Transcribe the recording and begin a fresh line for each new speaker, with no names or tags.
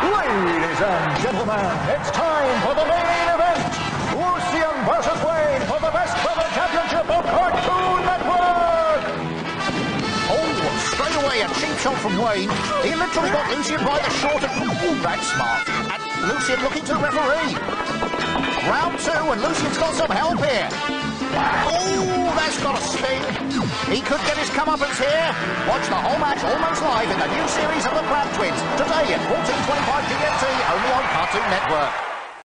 Ladies and gentlemen, it's time for the main event. Lucien versus Wayne for the best brother championship of Cartoon Network.
Oh, straight away a cheap shot from Wayne. He literally got Lucien by the short and... Oh, that's smart. And Lucien looking to the referee. Round two, and Lucien's got some help here. Oh, that's got a sting. He could get his comeuppance here. Watch the whole match almost live in the new series of the Cramp Twins. Today at 14:25 GMT, only on Cartoon Network.